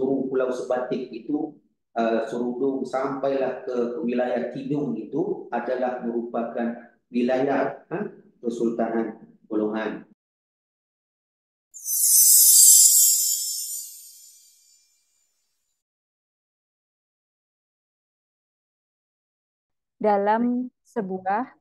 seluruh Pulau Sebatik itu Serudung sampailah ke wilayah Tidung itu adalah merupakan wilayah Kesultanan Golongan. Dalam sebuah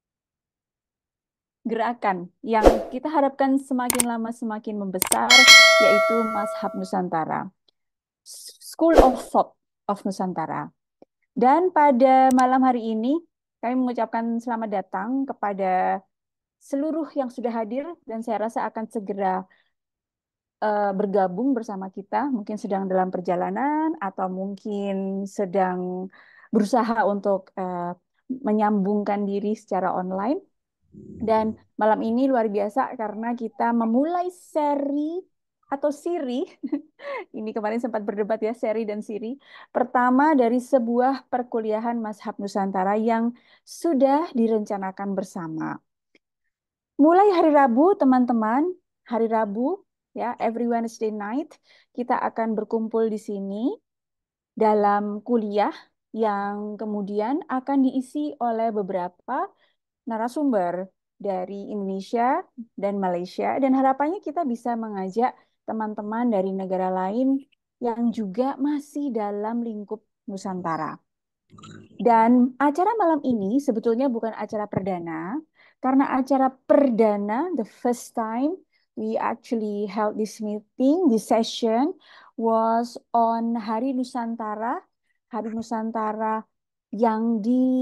gerakan yang kita harapkan semakin lama semakin membesar, yaitu Mazhab Nusantara, School of Thought of Nusantara. Dan pada malam hari ini, kami mengucapkan selamat datang kepada seluruh yang sudah hadir, dan saya rasa akan segera bergabung bersama kita, mungkin sedang dalam perjalanan atau mungkin sedang berusaha untuk menyambungkan diri secara online. Dan malam ini luar biasa karena kita memulai seri atau siri, ini kemarin sempat berdebat ya, seri dan siri, pertama dari sebuah perkuliahan Mazhab Nusantara yang sudah direncanakan bersama. Mulai hari Rabu, teman-teman, hari Rabu, ya, every Wednesday night, kita akan berkumpul di sini dalam kuliah yang kemudian akan diisi oleh beberapa narasumber dari Indonesia dan Malaysia, dan harapannya kita bisa mengajak teman-teman dari negara lain yang juga masih dalam lingkup Nusantara. Dan acara malam ini sebetulnya bukan acara perdana, karena acara perdana, the first time we actually held this meeting, this session was on Hari Nusantara, Hari Nusantara yang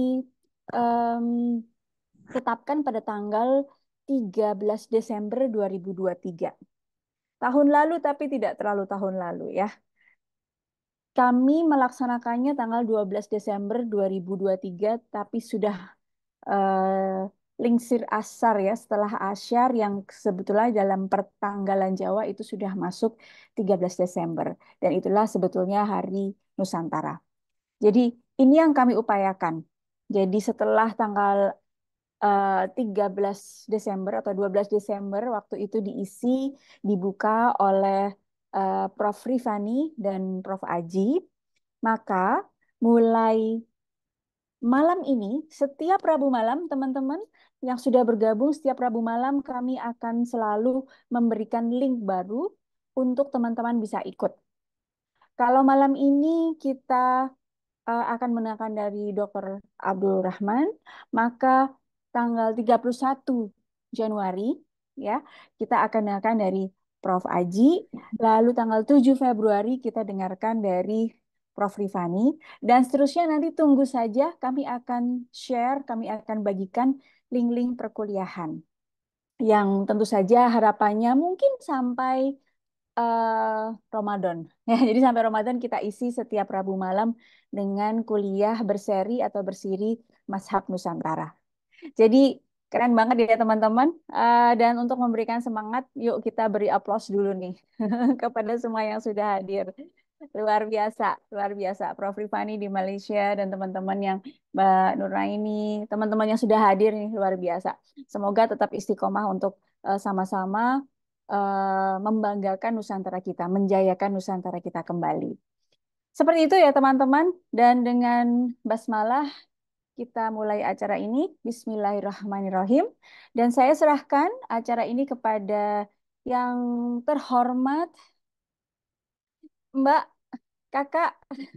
ditetapkan pada tanggal 13 Desember 2023. Tahun lalu tapi tidak terlalu tahun lalu ya. Kami melaksanakannya tanggal 12 Desember 2023, tapi sudah lingsir asar ya, setelah asyar yang sebetulnya dalam pertanggalan Jawa itu sudah masuk 13 Desember. Dan itulah sebetulnya Hari Nusantara. Jadi ini yang kami upayakan. Jadi setelah tanggal 13 Desember atau 12 Desember waktu itu dibuka oleh Prof. Rifani dan Prof. Aji, maka mulai malam ini, setiap Rabu malam, teman-teman yang sudah bergabung, setiap Rabu malam kami akan selalu memberikan link baru untuk teman-teman bisa ikut. Kalau malam ini kita akan mendengarkan dari Dr. Abdul Rahman, maka tanggal 31 Januari ya, kita akan dengarkan dari Prof. Aji, lalu tanggal 7 Februari kita dengarkan dari Prof. Rifani, dan seterusnya nanti tunggu saja, kami akan share, kami akan bagikan link-link perkuliahan yang tentu saja harapannya mungkin sampai Ramadan. Ya, jadi sampai Ramadan kita isi setiap Rabu malam dengan kuliah berseri atau bersiri Mazhab Nusantara. Jadi keren banget ya teman-teman. Dan untuk memberikan semangat, yuk kita beri aplaus dulu nih kepada semua yang sudah hadir. Luar biasa, luar biasa. Prof. Rifani di Malaysia dan teman-teman yang Mbak Nuraini, teman-teman yang sudah hadir nih luar biasa. Semoga tetap istiqomah untuk sama-sama membanggakan Nusantara kita, menjayakan Nusantara kita kembali. Seperti itu ya teman-teman. Dan dengan basmalah kita mulai acara ini. Bismillahirrahmanirrahim. Dan saya serahkan acara ini kepada yang terhormat Mbak, Kakak,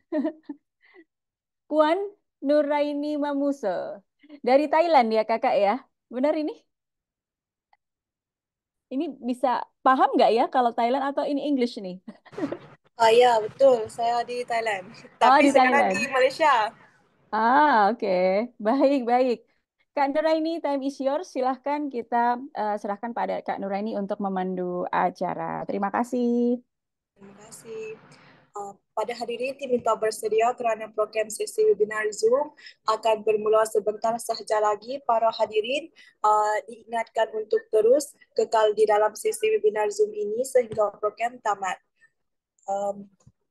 Puan Nuraini Mamuse. Dari Thailand ya kakak ya. Benar ini? Ini bisa paham nggak ya kalau Thailand atau ini English nih? Ya, betul. Saya di Thailand. Oh, Tapi di sekarang di Thailand. Malaysia. Oke. Baik, baik. Kak Nuraini, time is yours. Silahkan kita serahkan pada Kak Nuraini untuk memandu acara. Terima kasih. Terima kasih. Pada hadirin diminta bersedia kerana program sesi webinar Zoom akan bermula sebentar sahaja lagi. Para hadirin diingatkan untuk terus kekal di dalam sesi webinar Zoom ini sehingga program tamat. Um,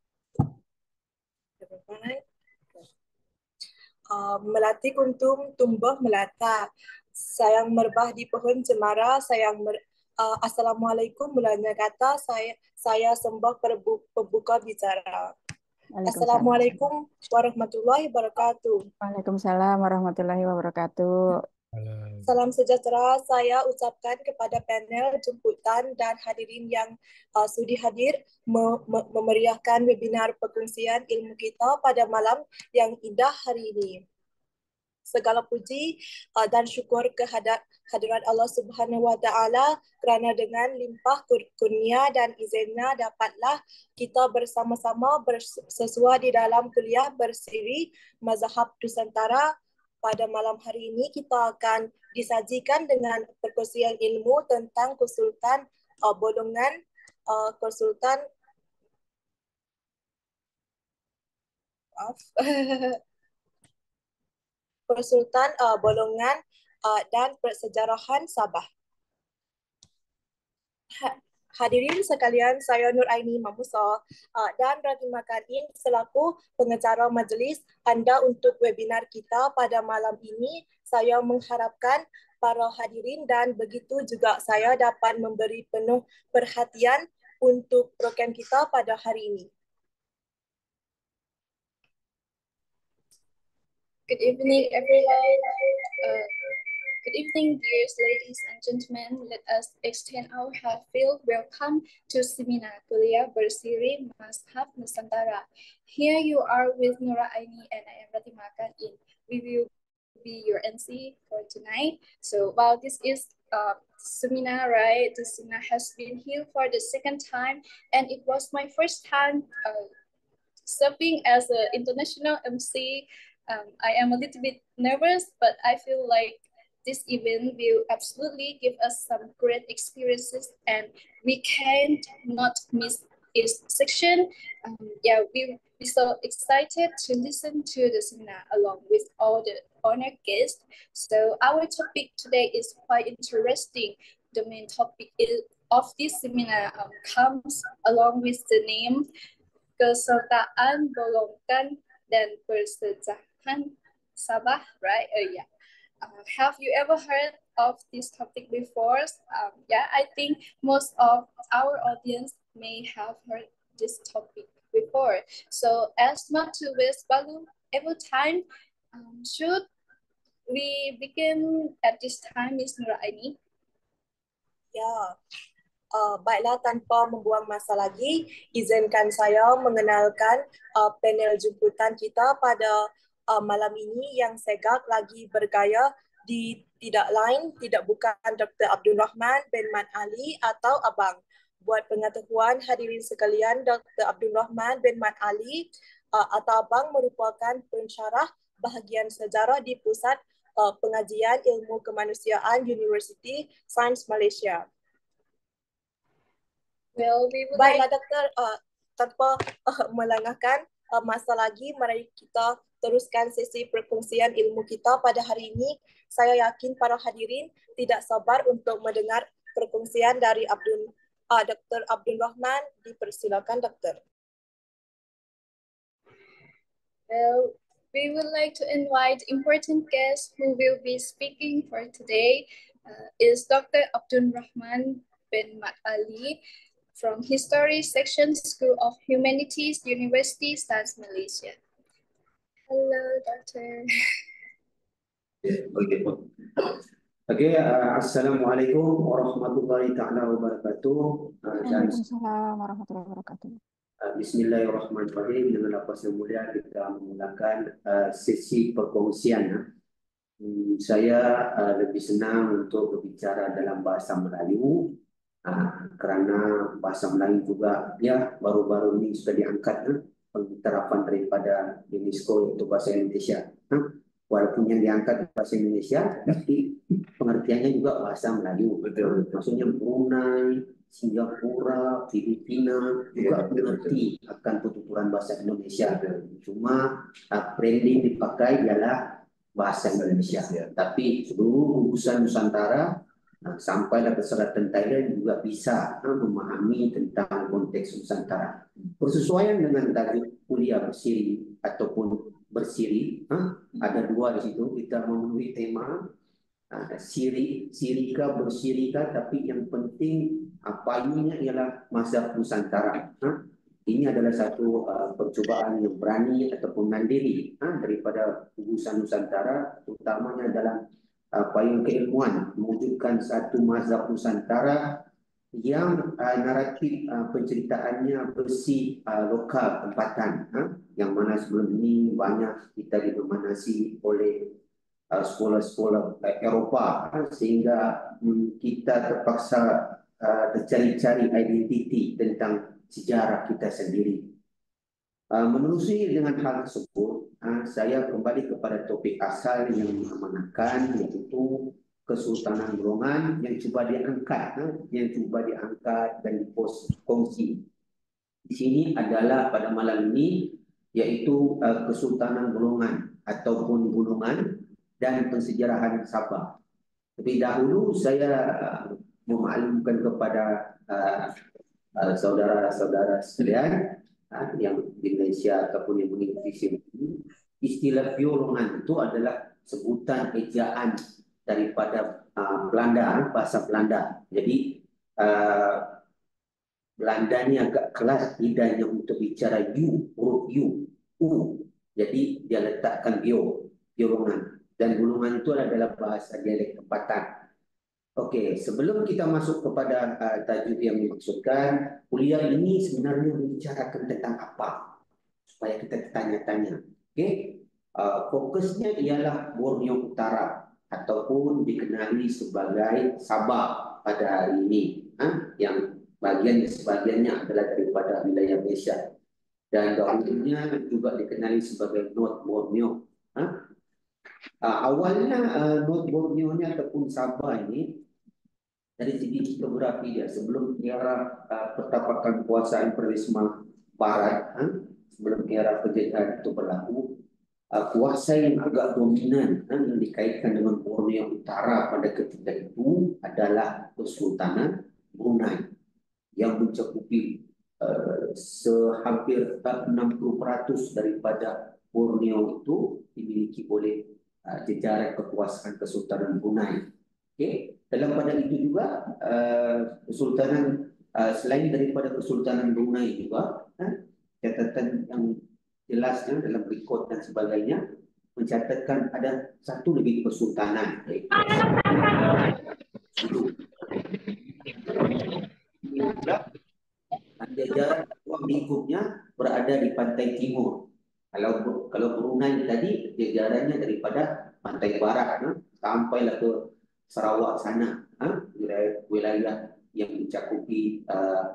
Melati kuntum tumbuh melata, sayang merbah di pohon cemara, Assalamualaikum mulanya kata saya sembah pembuka bicara. Waalaikumsalam. Assalamualaikum warahmatullahi wabarakatuh. Waalaikumsalam warahmatullahi wabarakatuh. Salam sejahtera saya ucapkan kepada panel jemputan dan hadirin yang sudi hadir memeriahkan webinar perkongsian ilmu kita pada malam yang indah hari ini. Segala puji dan syukur kehadirat Allah Subhanahu wa taala kerana dengan limpah kurnia dan izinnya dapatlah kita bersama-sama bersesua di dalam kuliah bersiri Mazhab Nusantara. Pada malam hari ini kita akan disajikan dengan perkongsian ilmu tentang konsultan bolongan konsultan konsultan bolongan dan persejarahan Sabah. Hadirin sekalian, saya Nur Aini Mamusa dan Radhima Karim selaku pengacara majlis anda untuk webinar kita pada malam ini. Saya mengharapkan para hadirin dan begitu juga saya dapat memberi penuh perhatian untuk program kita pada hari ini. Good evening, everyone. Good evening, dear ladies and gentlemen. Let us extend our heartfelt welcome to seminar Kuliah Bersiri Mazhab Nusantara. Here you are with Nura Aini and I am Radhima Karim. We will be your MC for tonight. So while this is seminar, right? The seminar has been here for the second time, and it was my first time serving as an international MC. I am a little bit nervous, but I feel like this event will absolutely give us some great experiences and we can't not miss its section. We'll be so excited to listen to the seminar along with all the honored guests. So our topic today is quite interesting. The main topic of this seminar comes along with the name Kesertaan Bolongan dan Persejahteraan Sabah, right? Have you ever heard of this topic before? I think most of our audience may have heard this topic before. So as not to waste valuable time, should we begin at this time, Ms. Nura Aini? Ya. Baiklah, tanpa membuang masa lagi, izinkan saya mengenalkan panel jemputan kita pada malam ini yang segak lagi bergaya tidak bukan Dr. Abdul Rahman bin Mat Ali atau Abang. Buat pengetahuan hadirin sekalian, Dr. Abdul Rahman bin Mat Ali atau Abang merupakan pensyarah bahagian sejarah di Pusat Pengajian Ilmu Kemanusiaan University Sains Malaysia. Well, we would Baiklah doktor, tanpa melengahkan masa lagi, mari kita teruskan sesi perkongsian ilmu kita pada hari ini. Saya yakin para hadirin tidak sabar untuk mendengar perkongsian dari Dr. Abdul Rahman. Dipersilakan doktor. Well, we would like to invite important guest who will be speaking for today is Dr. Abdul Rahman bin Mat Ali from History Section School of Humanities, University Sains Malaysia. Hello, Doctor. Assalamualaikum warahmatullahi taala wabarakatuh. Waalaikumsalam warahmatullahi wabarakatuh. Bismillahirrahmanirrahim. Dengan lepas yang mulia kita memulakan sesi perkongsian. Saya lebih senang untuk berbicara dalam bahasa Melayu. Kerana bahasa Melayu juga baru-baru ini sudah diangkat penerapan daripada UNESCO untuk bahasa Indonesia. Walaupun yang diangkat bahasa Indonesia, tapi pengertiannya juga bahasa Melayu. Betul. Maksudnya Brunei, Singapura, Filipina juga mengerti akan penuturan bahasa Indonesia. Cuma branding dipakai ialah bahasa Indonesia. Tapi seluruh gugusan Nusantara sampailah ke selatan Thailand juga bisa memahami tentang konteks Nusantara. Bersesuaian dengan tajuk kuliah bersiri ataupun bersiri, ada dua di situ. Kita memenuhi tema sirika bersirika, tapi yang penting payungnya ialah mazhab Nusantara. Ini adalah satu percubaan yang berani ataupun mandiri daripada gugusan Nusantara, terutamanya dalam payung keilmuan, mewujudkan satu mazhab Nusantara yang naratif penceritaannya bersih lokal tempatan, yang mana sebelum ini banyak kita didominasi oleh sekolah-sekolah Eropah, sehingga kita terpaksa mencari-cari identiti tentang sejarah kita sendiri. Menelusuri dengan hal tersebut, saya kembali kepada topik asal yang diamanahkan, yaitu Kesultanan Golongan yang cuba diangkat dan dikongsi. Di sini adalah pada malam ini, yaitu Kesultanan Golongan ataupun Gunungan dan Pensejarahan Sabah. Lebih dahulu saya memaklumkan kepada saudara-saudara sekalian yang di Malaysia ataupun yang mengikuti ini, istilah biolongan itu adalah sebutan ejaan daripada Belanda, bahasa Belanda. Jadi Belanda ni agak kelas lidahnya untuk bicara huruf U. Jadi dia letakkan biolongan. Dan gulungan itu adalah bahasa dialek tempatan. Okey, sebelum kita masuk kepada tajuk yang dimaksudkan, kuliah ini sebenarnya membicarakan tentang apa? Supaya kita tanya-tanya. Okey, fokusnya ialah Borneo Utara ataupun dikenali sebagai Sabah pada hari ini, yang sebagiannya adalah daripada wilayah Malaysia, dan dahulunya juga dikenali sebagai North Borneo. Awalnya North Borneo ni ataupun Sabah ini dari segi geografi dia, sebelum era pertapakan kuasa imperialisme Barat, sebelum era penjajahan itu berlaku, kuasa yang agak dominan yang dikaitkan dengan Borneo Utara pada ketika itu adalah Kesultanan Brunei, yang mencakupi sehampir 60% daripada Borneo itu dimiliki oleh jajaran kekuasaan Kesultanan Brunei. Okay. Dalam pada itu juga Kesultanan selain daripada Kesultanan Brunei juga, catatan yang jelasnya dalam rekod dan sebagainya mencatatkan ada satu lebih kesultanan, jajaran berikutnya berada di pantai timur. Kalau Brunei tadi jajarannya daripada pantai barat, sampailah ke Sarawak sana, wilayah yang mencakupi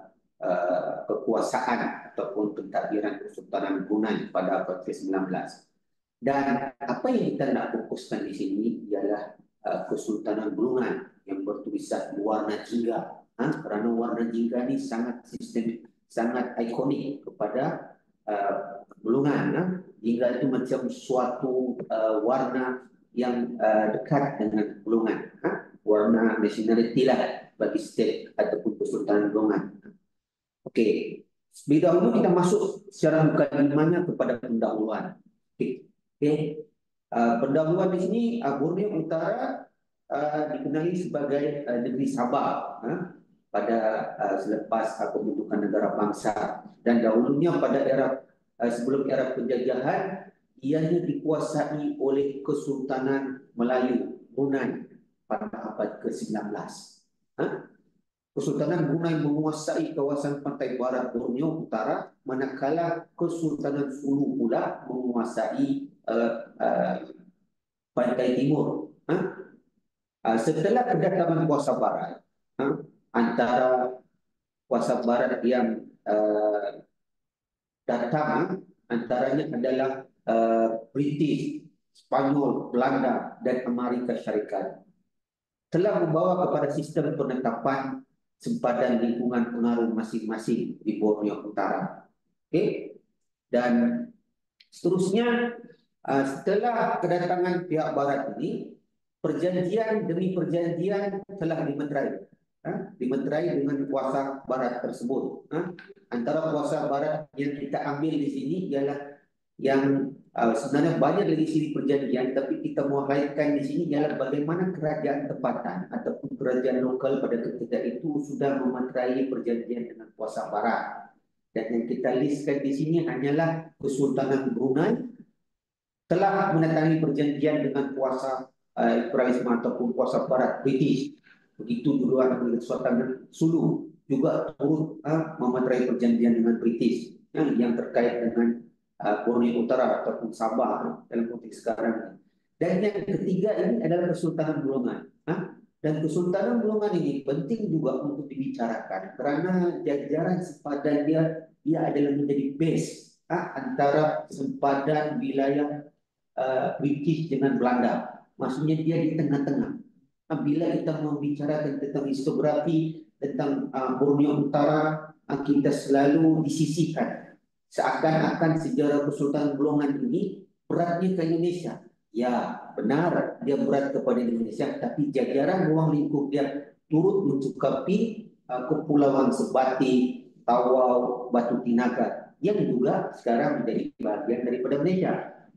kekuasaan ataupun pentadbiran Kesultanan Brunei pada abad ke-19. Dan apa yang kita nak fokuskan di sini ialah Kesultanan Brunei yang bertulisan warna jingga, kerana warna jingga ni sangat ikonik kepada Bulungan. Jingga itu macam suatu warna yang dekat dengan Bulungan, warna nationality lah bagi state ataupun Kesultanan Bulungan. Okey, lebih dahulu kita masuk secara mukadimahnya kepada pendahuluan. Okey, pendahuluan di sini Borneo Utara dikenali sebagai negeri Sabah pada selepas pembentukan negara bangsa, dan dahulunya pada sebelum era penjajahan ianya dikuasai oleh Kesultanan Melayu Brunei pada abad ke-19. Kesultanan Brunei menguasai kawasan pantai barat Borneo Utara, manakala Kesultanan Sulu pula menguasai pantai timur. Setelah kedatangan kuasa barat, antara kuasa barat yang datang antaranya adalah British, Spanyol, Belanda dan Amerika Syarikat, telah membawa kepada sistem penetapan sempadan lingkungan pengaruh masing-masing di Borneo Utara. Okey, dan seterusnya setelah kedatangan pihak barat ini, perjanjian demi perjanjian telah dimeterai dengan kuasa barat tersebut. Antara kuasa barat yang kita ambil di sini ialah yang sebenarnya banyak lagi sini perjanjian, tapi kita mau highlightkan di sini ialah bagaimana kerajaan tempatan ataupun kerajaan lokal pada ketika itu sudah memeterai perjanjian dengan kuasa barat. Dan yang kita listkan di sini hanyalah Kesultanan Brunei telah menandatangani perjanjian dengan kuasa imperialisme ataupun kuasa barat British. Begitu juga Kesultanan Sulu juga turut memeterai perjanjian dengan British yang terkait dengan Borneo Utara ataupun Sabah dalam konteks sekarang. Dan yang ketiga ini adalah Kesultanan Brunei. Dan Kesultanan Brunei ini penting juga untuk dibicarakan karena jajaran sempadan dia adalah menjadi base antara sempadan wilayah British dengan Belanda. Maksudnya dia di tengah-tengah. Bila kita membicarakan tentang historiografi tentang Borneo Utara, kita selalu disisihkan. Seakan-akan sejarah Kesultanan Brunei ini beratnya ke Indonesia. Ya, benar dia berat kepada Indonesia, tapi jajaran ruang lingkup dia turut mencukupi Kepulauan Sebati, Tawau, Batu Tinaga yang juga sekarang menjadi bagian daripada Malaysia.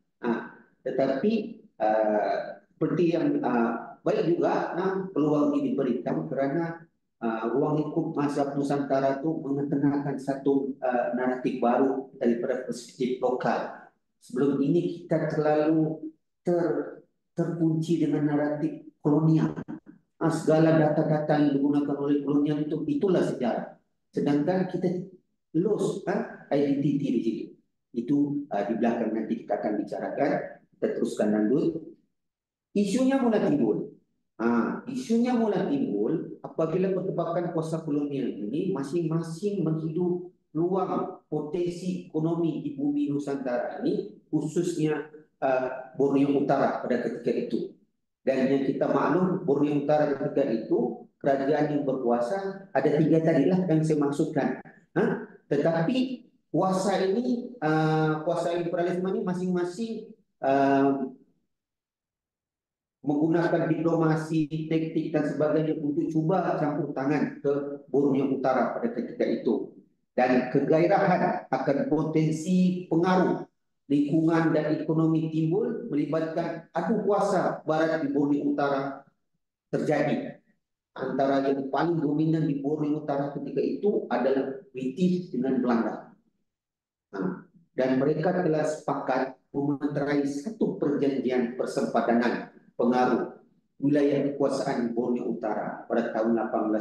Tetapi seperti yang baik juga peluang ini diberikan karena ruang lingkup mazhab Nusantara itu mengetengahkan satu naratif baru daripada perspektif lokal. Sebelum ini kita terlalu terkunci dengan naratif kolonial. Segala data-data yang digunakan oleh kolonial itulah sejarah. Sedangkan kita lost identity di sini. Itu di belakang nanti kita akan bicarakan. Kita teruskan lanjut. Isunya mulai timbul. Isunya mulai timbul apabila pertumpahan kuasa kolonial ini masing-masing menghidup ruang potensi ekonomi di bumi Nusantara ini, khususnya Borneo Utara pada ketika itu. Dan yang kita maklum, Borneo Utara ketika itu kerajaan yang berkuasa ada 3 tadilah yang saya maksudkan. Tetapi kuasa ini, kuasa imperialisme ini masing-masing menggunakan diplomasi, taktik dan sebagainya untuk cuba campur tangan ke Borneo Utara pada ketika itu. Dan kegairahan akan potensi pengaruh lingkungan dan ekonomi timbul melibatkan adu kuasa barat di Borneo Utara terjadi. Antara yang paling dominan di Borneo Utara ketika itu adalah British dengan Belanda. Dan mereka telah sepakat memeterai satu perjanjian persempadanan pengaruh wilayah kekuasaan Borneo Utara pada tahun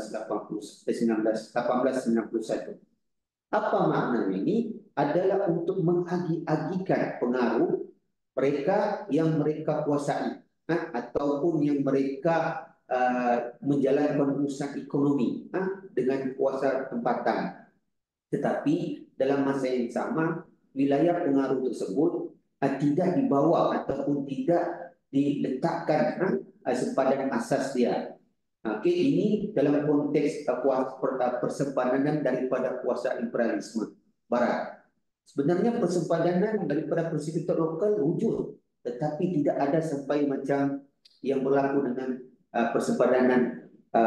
1891. Apa maknanya ini? Adalah untuk mengagi-agikan pengaruh mereka yang mereka kuasai ataupun yang mereka menjalankan urusan ekonomi dengan kuasa tempatan. Tetapi dalam masa yang sama wilayah pengaruh tersebut tidak dibawa ataupun tidak diletakkan sempadan asas dia. Ini dalam konteks persempadanan daripada kuasa imperialisme barat. Sebenarnya persempadanan daripada perspektif lokal wujud, tetapi tidak ada sampai macam yang berlaku dengan persempadanan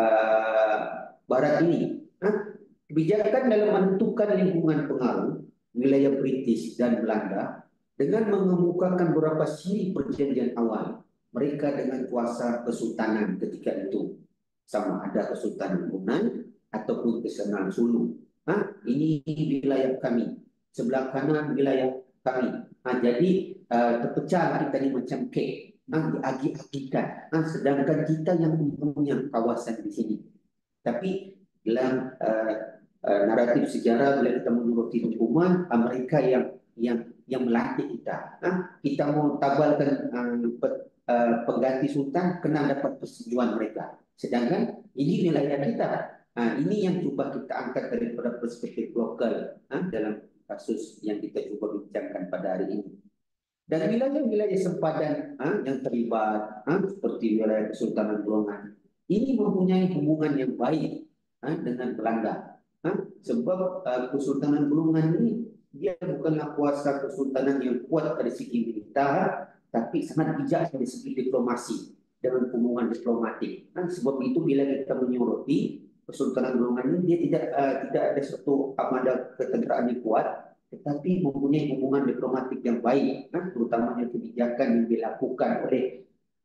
barat ini. Kebijakan dalam menentukan lingkungan pengaruh wilayah British dan Belanda dengan mengemukakan beberapa siri perjanjian awal mereka dengan kuasa kesultanan ketika itu, sama ada Kesultanan Brunei ataupun Kesultanan Sulu. Ini wilayah kami, sebelah kanan wilayah kami. Jadi terpecah kita ini macam kek, diagi-agikan. Sedangkan kita yang punya kawasan di sini. Tapi dalam naratif sejarah bila kita menuruti hukuman mereka yang melatih kita. Kita mau tabalkan pengganti sultan kena dapat persetujuan mereka. Sedangkan ini wilayah kita. Ini yang coba kita angkat daripada perspektif lokal dalam kasus yang kita coba bincangkan pada hari ini. Dan wilayah-wilayah sempadan yang terlibat seperti wilayah Kesultanan Brunei ini mempunyai hubungan yang baik dengan Belanda. Sebab Kesultanan Brunei ini dia bukanlah kuasa kesultanan yang kuat dari segi militer, tapi sangat bijak dari segi diplomasi dengan hubungan diplomatik. Sebab itu bila kita menyoroti Kesultanan Brunei ini dia tidak ada satu armada ketenteraan yang kuat, tetapi mempunyai hubungan diplomatik yang baik, terutamanya kebijakan yang dilakukan oleh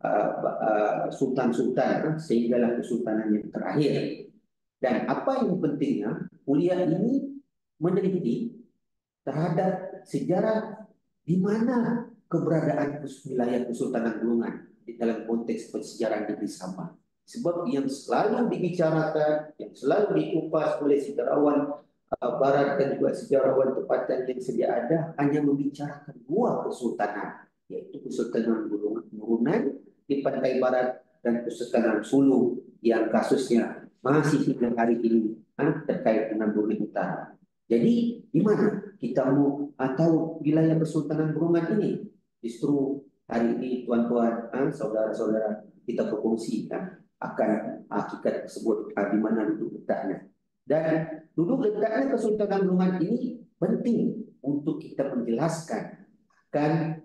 sultan-sultan sehinggalah kesultanan yang terakhir. Dan apa yang pentingnya, kuliah ini meneliti terhadap sejarah di mana keberadaan wilayah Kesultanan Bulungan di dalam konteks persejarah negeri Sabah. Sebab yang selalu dibicarakan, yang selalu dikupas oleh sejarawan Barat dan juga sejarawan tempatan yang sedia ada hanya membicarakan dua kesultanan, yaitu Kesultanan Brunei di pantai barat dan Kesultanan Sulu yang kasusnya masih hingga hari ini terkait dengan Brunei Utara. Jadi di mana kita mau tahu wilayah Kesultanan Brunei ini? Justru hari ini tuan-tuan, saudara-saudara, kita berkongsi akan hakikat tersebut, di mana duduk letaknya. Dan duduk letaknya Kesultanan Brunei ini penting untuk kita menjelaskan akan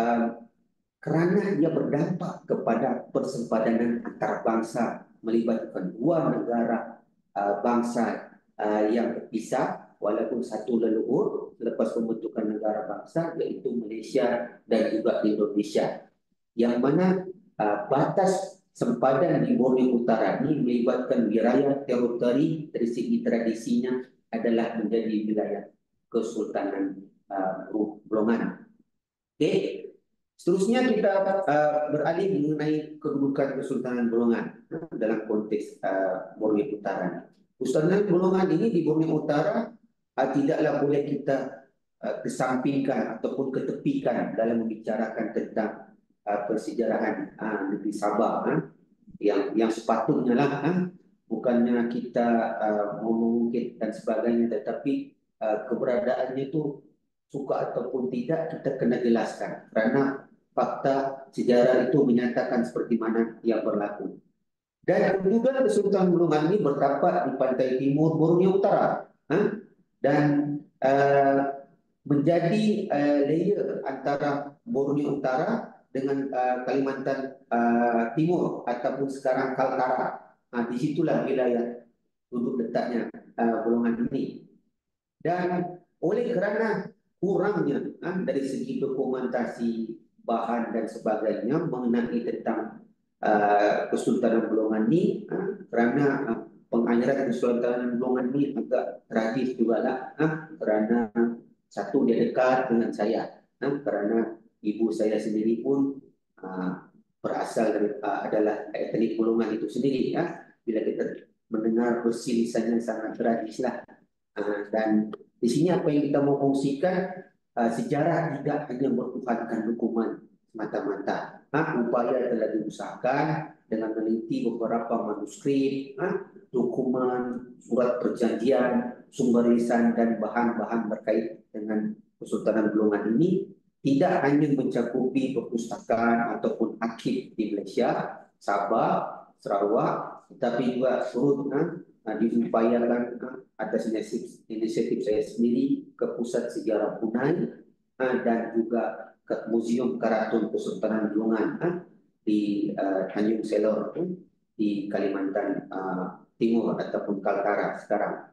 kerana ia berdampak kepada persempadanan antar bangsa melibatkan dua negara bangsa yang terpisah walaupun satu leluhur selepas pembentukan negara bangsa, yaitu Malaysia dan juga Indonesia, yang mana batas sempadan di Borneo Utara ini melibatkan wilayah teritori dari segi tradisinya adalah menjadi wilayah Kesultanan Brunei. Okey. Seterusnya kita beralih mengenai kedudukan Kesultanan Brunei dalam konteks Borneo Utara. Kesultanan Brunei ini di Borneo Utara tidaklah boleh kita kesampingkan ataupun ketepikan dalam membicarakan tentang persejarahan negeri Sabah yang sepatutnya lah, bukannya kita mengungkit dan sebagainya, tetapi keberadaannya itu suka ataupun tidak kita kena jelaskan kerana fakta sejarah itu menyatakan seperti mana yang berlaku. Dan kedudukan Kesultanan Brunei ini bertapak di pantai timur Borneo Utara dan menjadi layer antara Borneo Utara dengan Kalimantan Timur ataupun sekarang Kaltara. Disitulah wilayah duduk letaknya golongan ini. Dan oleh kerana kurangnya dari segi dokumentasi bahan dan sebagainya mengenai tentang Kesultanan Brunei ini, kerana pengairan Kesultanan Brunei ini agak tragis juga lah, kerana satu dia dekat dengan saya, kerana ibu saya sendiri pun berasal dari adalah etnik Bulungan itu sendiri. Bila kita mendengar persilisannya sangat tragis lah. Dan di sini apa yang kita mau kongsikan, sejarah tidak hanya bertuhankan dokumen semata-mata. Upaya telah diusahakan dengan meneliti beberapa manuskrip, dokumen, surat perjanjian, sumber lisan dan bahan-bahan terkait dengan Kesultanan Brunei ini tidak hanya mencakupi perpustakaan ataupun arsip di Malaysia, Sabah, Sarawak, tetapi juga turut diupayakan atas inisiatif saya sendiri ke Pusat Sejarah Brunei dan juga ke Museum Karaton Kesultanan Brunei di Tanjung Selor di Kalimantan Timur ataupun Kaltara sekarang.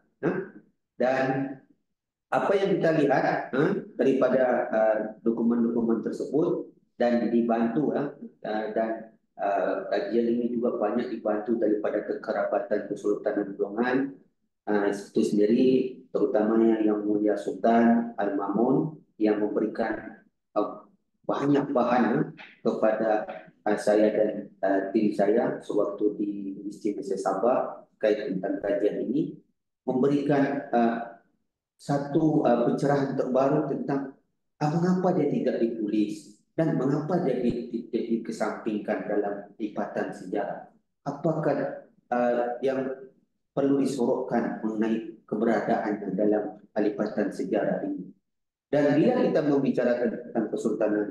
Dan apa yang kita lihat daripada dokumen-dokumen tersebut dan dibantu dan kajian ini juga banyak dibantu daripada kekerabatan Kesultanan Brunei itu sendiri, terutamanya Yang Mulia Sultan Al-Mamun yang memberikan banyak bahan kepada saya dan tim saya sewaktu di Universiti Sabah terkait tentang kajian ini, memberikan satu pencerahan terbaru tentang mengapa dia tidak ditulis dan mengapa dia dikesampingkan dalam lipatan sejarah. Apakah yang perlu disorotkan mengenai keberadaan dalam lipatan sejarah ini. Dan bila kita membicarakan tentang Kesultanan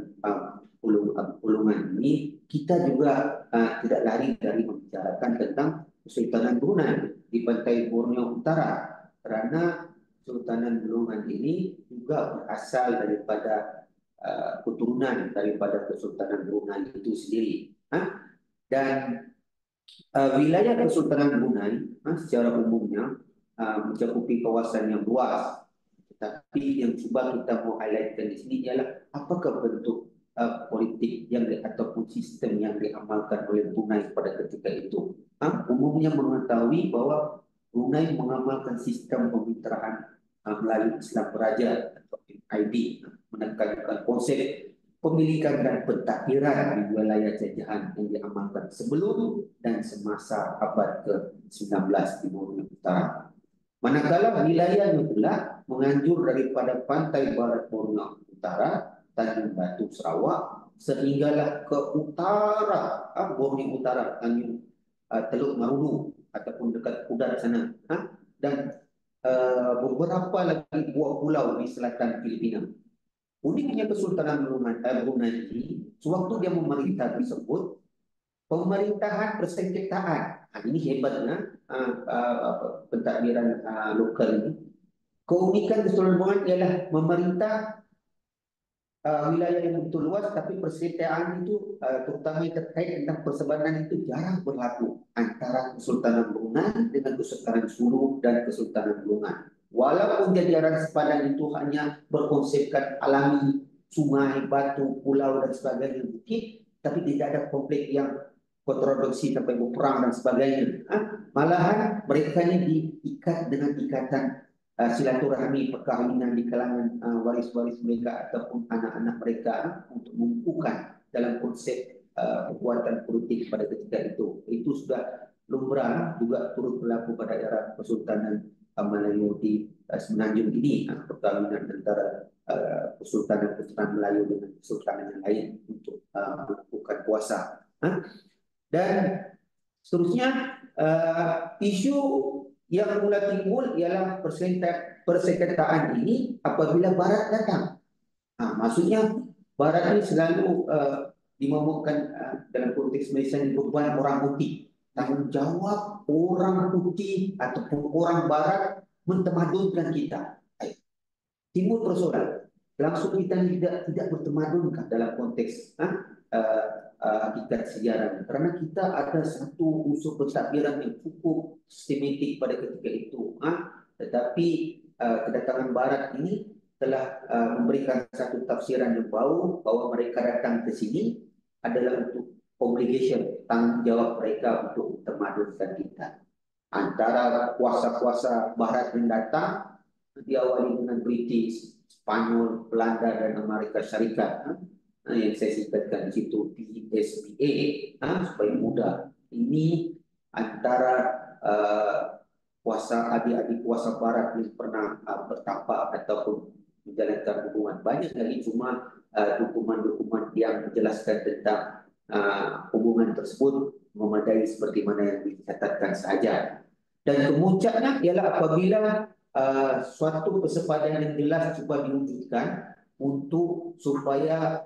Bulungan ini, kita juga tidak lari dari membicarakan tentang Kesultanan Brunei di pantai Borneo Utara, kerana Kesultanan Brunei ini juga berasal daripada keturunan daripada Kesultanan Brunei itu sendiri. Dan wilayah Kesultanan Brunei secara umumnya mencakupi kawasan yang luas, Tapi yang cuba kita mau highlightkan di sini ialah apakah bentuk politik yang ataupun sistem yang diamalkan oleh Brunei pada ketika itu. Umumnya mengetahui bahwa Brunei mengamalkan sistem pemitraan melalui Islam Beraja atau MIB, menekankan konsep pemilikan dan pentakbiran di wilayah jajahan yang diamalkan sebelum dan semasa abad ke-19 di Borneo Utara. Manakala wilayahnya pula menganjur daripada pantai barat Borneo Utara, Tanjung Batu, Sarawak, sehinggalah ke utara Borneo Utara, Tanjung Teluk Marunu ataupun dekat Kudat sana, dan beberapa lagi buah pulau di selatan Filipina. Uniknya Kesultanan Brunei ini, sewaktu dia memerintah tersebut, pemerintahan persengketaan. Ini hebatnya pentadbiran lokal ini. Keunikan Kesultanan Brunei ialah memerintah wilayah yang begitu luas, tapi persengketaan itu terutama yang terkait tentang persebaran itu jarang berlaku antara Kesultanan Brunei dengan Kesultanan Sulu dan Kesultanan Brunei. Walaupun jajaran sepadan itu hanya berkonsepkan alami, sungai, batu, pulau dan sebagainya, bukit, tapi tidak ada konflik yang kontroversi sampai berperang dan sebagainya. Malahan mereka ini diikat dengan ikatan silaturahmi perkahwinan di kalangan waris-waris mereka ataupun anak-anak mereka untuk mengukuhkan dalam konsep kekuatan politik pada ketika itu. Itu sudah lumrah juga turut berlaku pada era Kesultanan Melayu di Semenanjung ini, perkawinan antara Kesultanan Melayu dengan Kesultanan yang lain untuk melakukan puasa. Dan seterusnya isu yang mula timbul ialah persengketaan ini apabila Barat datang. Maksudnya Barat ini selalu dimomokkan dalam konteks Malaysia ini beban orang putih. Tanggung jawab orang putih ataupun orang Barat mentemadunkan kita. Timbul persoalan. Langsung kita tidak bertemadunkah dalam konteks hakikat sejarah, karena kita ada satu unsur pentadbiran yang cukup sistematik pada ketika itu. Tetapi kedatangan Barat ini telah memberikan satu tafsiran yang baru bahwa mereka datang ke sini adalah untuk obligation, tanggung jawab mereka untuk mentemadunkan kita. Antara kuasa-kuasa Barat yang datang diawali dengan British, Spanyol, Belanda dan Amerika Syarikat. Yang saya singkatkan di situ PSBA supaya mudah. Ini antara kuasa adik-adik kuasa Barat yang pernah bertapak ataupun menjalankan hubungan. Banyak lagi cuma dokumen-dokumen yang menjelaskan tentang hubungan tersebut memadai seperti mana yang dicatatkan saja. Dan kemuncaknya ialah apabila suatu persepadan yang jelas cuba diwujudkan untuk supaya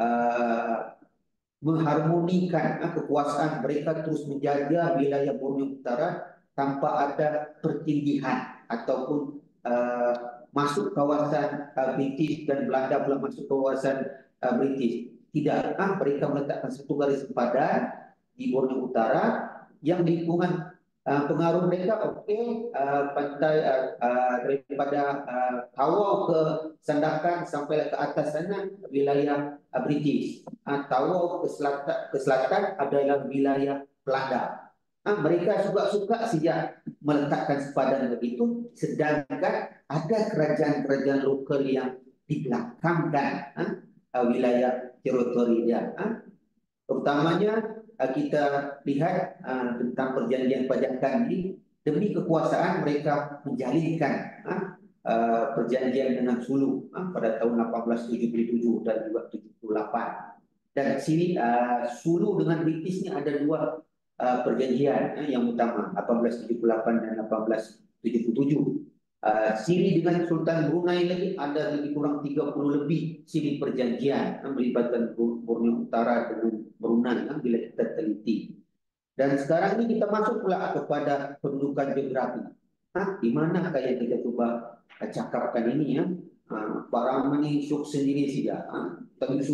mengharmonikan kekuasaan mereka terus menjaga wilayah Borneo Utara tanpa ada pertindihan ataupun masuk kawasan British dan Belanda pula masuk kawasan British. Tidak, mereka meletakkan satu garis sepadan di Borneo Utara yang lingkungan pengaruh mereka pantai daripada Tawau ke Sandakan sampai ke atas sana wilayah British. Tawau ke selatan adalah wilayah Belanda. Mereka suka-suka sejak meletakkan sepadan begitu, sedangkan ada kerajaan-kerajaan lokal yang dibelakangkan wilayah teritori dia. Terutamanya kita lihat tentang perjanjian pajakan ini, demi kekuasaan mereka menjalinkan perjanjian dengan Sulu pada tahun 1877 dan juga 78. Dan sini Sulu dengan British ini ada dua perjanjian yang utama, 1878 dan 1877. Siri dengan Sultan Brunei lagi ada lebih kurang 30 lebih siri perjanjian melibatkan Borneo Utara dengan Brunei bila kita teliti. Dan sekarang ini kita masuk pula kepada pendudukan geografi. Di mana yang kita coba cakapkan ini ya. Pak Rahman ini syuk sendiri saja.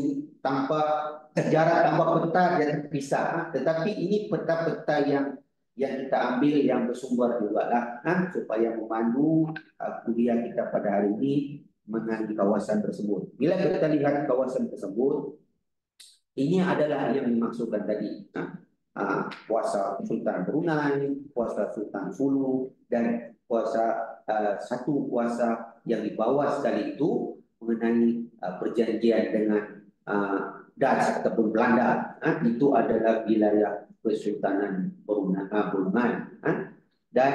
Tanpa sejarah, tanpa peta dia terpisah. Tetapi ini peta-peta yang yang kita ambil yang bersumber juga lah, supaya memandu kuliah kita pada hari ini mengenai kawasan tersebut. Bila kita lihat kawasan tersebut, ini adalah yang dimaksudkan tadi. Kuasa Sultan Brunei, kuasa Sultan Sulu, dan satu kuasa yang di bawah sekali itu mengenai perjanjian dengan Dutch ataupun Belanda. Itu adalah wilayah Kesultanan Brunei. Dan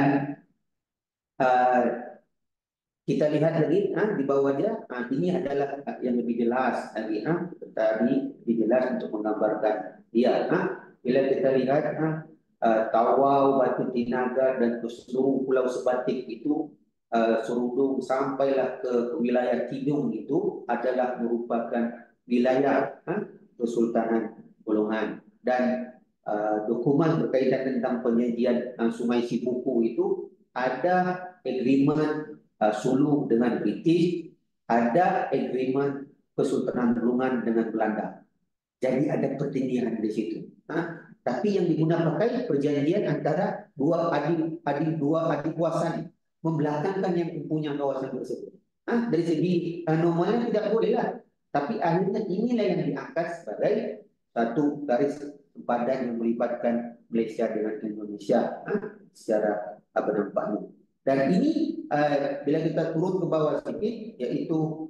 kita lihat lagi di bawahnya, ini adalah yang lebih jelas lagi. Tadi lebih jelas untuk menggambarkan dia. Bila kita lihat Tawau, Batu Tinaga dan ke seluruh pulau Sebatik itu, Serudung sampailah ke wilayah Tidung itu adalah merupakan wilayah Kesultanan Golongan. Dan dokumen berkaitan tentang penyajian Sungai Sibuku itu ada agreement Sulu dengan British, ada agreement Kesultanan Golongan dengan Belanda. Jadi ada pertindingan di situ. Tapi yang digunakan perjanjian antara dua adik kuasa membelakangkan yang punya kawasan tersebut. Dari segi normalnya tidak boleh lah. Tapi akhirnya inilah yang diangkat sebagai satu garis sempadan yang melibatkan Malaysia dengan Indonesia secara nampaknya. Dan ini bila kita turun ke bawah sedikit, yaitu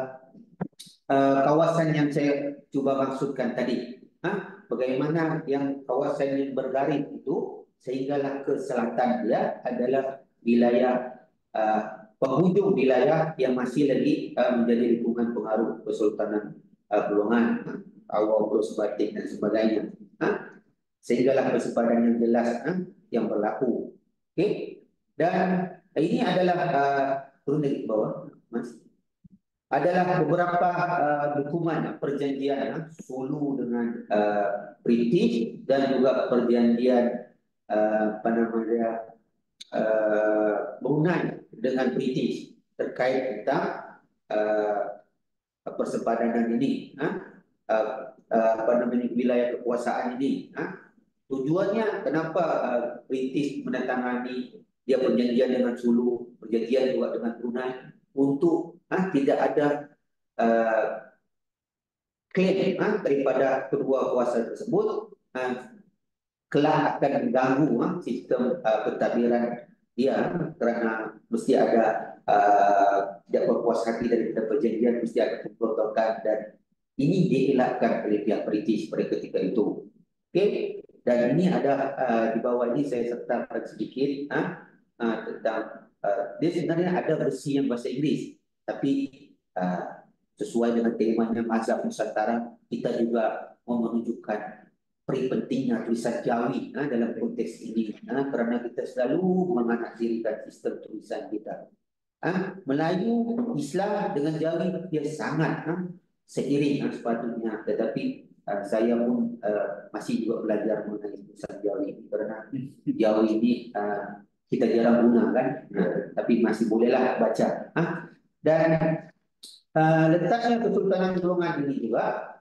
kawasan yang saya coba maksudkan tadi. Bagaimana yang kawasan yang bergaris itu, sehinggalah ke selatan dia adalah wilayah penghujung wilayah yang masih lagi menjadi lingkungan pengaruh Kesultanan Golongan, Tawau, Pulau Sebatik dan sebagainya. Sehinggalah persepadan yang jelas yang berlaku. Okey. Dan ini adalah turun lagi ke bawah, Mas. Adalah beberapa dokumen perjanjian Sulu dengan British dan juga perjanjian Brunei dengan British terkait tentang persepadanan ini, wilayah kekuasaan ini. Tujuannya kenapa British menandatangani dia perjanjian dengan Sulu, perjanjian juga dengan Brunei, untuk tidak ada klaim daripada kedua kuasa tersebut kelak akan mengganggu sistem pentadbiran dia, kerana mesti ada tidak berpuas hati daripada perjanjian, mesti ada pemberontakan, dan ini dielakkan oleh pihak British pada ketika itu. Okey. Dan ini ada di bawah ini saya sertakan sedikit tentang dia sebenarnya ada versi yang bahasa Inggeris, tapi sesuai dengan temanya Mazhab Nusantara, kita juga mau menunjukkan pentingnya tulisan Jawi dalam konteks ini, kerana kita selalu menganaktirikan sistem tulisan kita. Melayu, Islam dengan Jawi dia sangat seiring sepatutnya, tetapi saya pun masih juga belajar mengenai tulisan Jawi, kerana Jawi ini kita jarang gunakan, tapi masih bolehlah baca. Dan letaknya Kesultanan Golongan ini juga,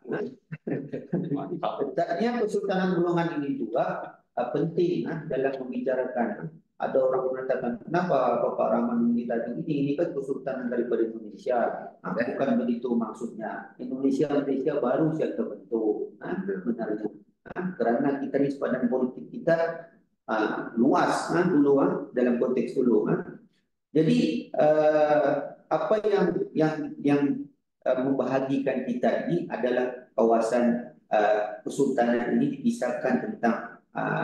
penting dalam membicarakan. Ada orang mengatakan, kenapa Bapak Rahman ini tadi ini kan kesultanan daripada Indonesia. Bukan begitu maksudnya. Indonesia baru saja terbentuk sebenarnya. Kerana kita ni sepadan politik kita luas dulu dalam konteks dulu. Jadi apa yang membahagikan kita ini adalah kawasan kesultanan ini dipisahkan tentang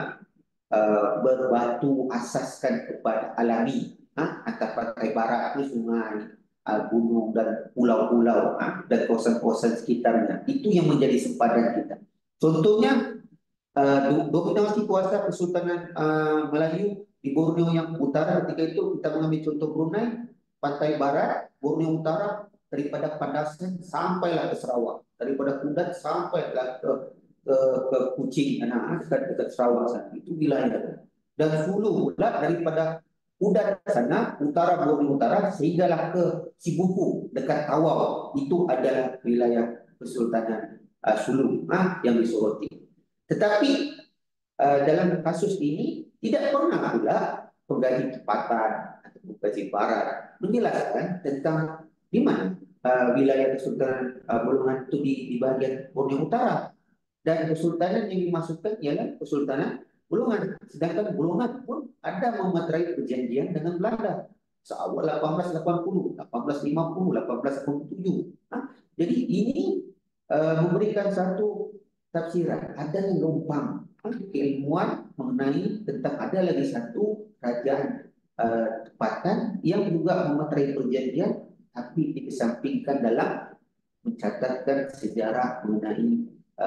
berbatu asaskan kepada alami, antara pantai barat ni sungai, gunung dan pulau-pulau dan kawasan-kawasan sekitarnya. Itu yang menjadi sempadan kita. Contohnya dominasi kuasa Kesultanan Melayu di Borneo yang utara ketika itu, kita mengambil contoh Brunei, pantai barat Borneo utara, daripada Pandasan sampailah ke Sarawak, daripada Kudat sampailah ke Kuching, dekat Sarawak sana. Itu wilayah. Dan Sulu pula daripada Kudat sana, utara Borneo utara, sehinggalah ke Sibuku dekat Tawau. Itu adalah wilayah Kesultanan Sulu yang disoroti. Tetapi dalam kasus ini Tidak pernah pula penggaji tempatan atau penggaji barat menjelaskan tentang di mana wilayah Kesultanan Bolongan itu di bagian Borneo Utara, dan kesultanan yang dimaksudkan ialah Kesultanan Bolongan. Sedangkan Bolongan pun ada memeterai perjanjian dengan Belanda seawal 1880, 1850, 1887. Jadi ini memberikan satu tafsiran, ada yang lompang keilmuan mengenai tentang ada lagi satu kerajaan tempatan yang juga memeterai perjanjian, tapi dikesampingkan dalam mencatatkan sejarah mengenai